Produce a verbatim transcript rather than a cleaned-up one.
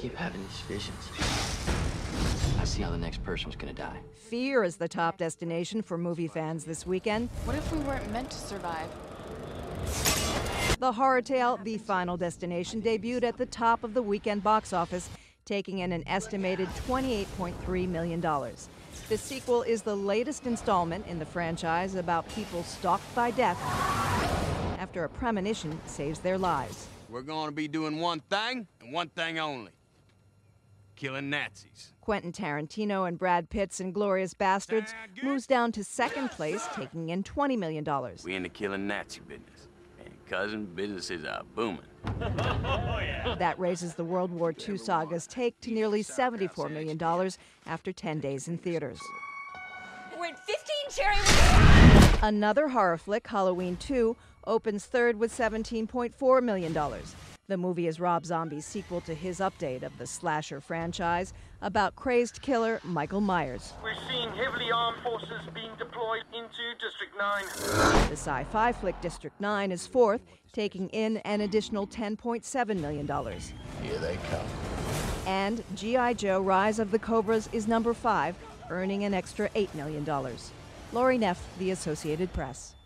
keep having these visions. I see how the next person was gonna die. Fear is the top destination for movie fans this weekend. What if we weren't meant to survive? The horror tale, The Final Destination, debuted at the top of the weekend box office, taking in an estimated twenty-eight point three million dollars. The sequel is the latest installment in the franchise about people stalked by death after a premonition saves their lives. We're going to be doing one thing, and one thing only. Killing Nazis. Quentin Tarantino and Brad Pitt's Inglourious Basterds moves down to second place, taking in twenty million dollars. We into killing Nazi business. And cousin, businesses are booming. That raises the World War Two saga's take to nearly seventy-four million dollars after ten days in theaters. We're at fifteen, Cherry. Another horror flick, Halloween two, opens third with seventeen point four million dollars. The movie is Rob Zombie's sequel to his update of the slasher franchise about crazed killer Michael Myers. We're seeing heavily armed forces being deployed into District nine. The sci-fi flick District nine is fourth, taking in an additional ten point seven million dollars. Here they come. And G I Joe Rise of the Cobras is number five, earning an extra eight million dollars. Lori Neff, The Associated Press.